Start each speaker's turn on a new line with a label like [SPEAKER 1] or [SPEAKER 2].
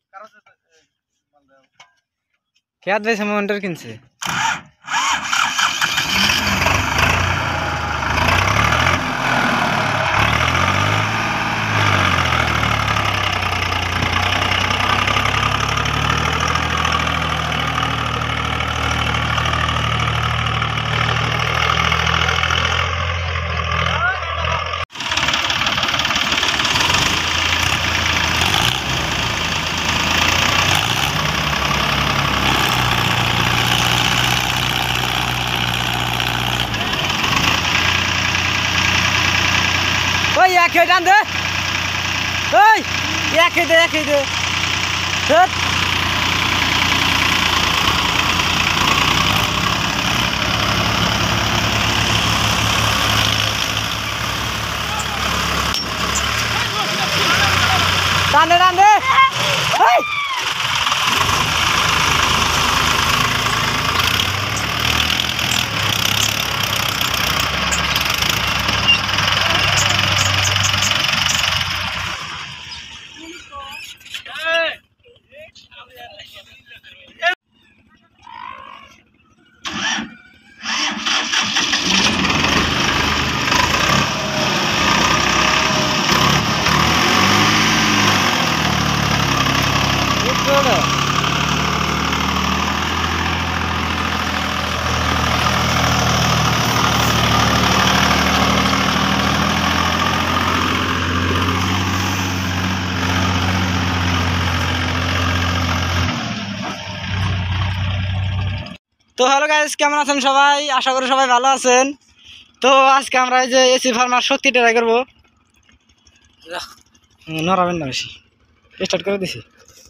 [SPEAKER 1] খেয়াত ভাই সামন্টার কিনছে ওই একে টান দে ওই একে দে ধুত টান দে ওই তো হ্যালো গাইস, কেমন আছেন সবাই? আশা করি সবাই ভালো আছেন। তো আজকে আমরা এই যে এসি ফার্মার শক্তি ট্রাই করবো। নড়াবেন না বেশি, স্টার্ট করে দিছি।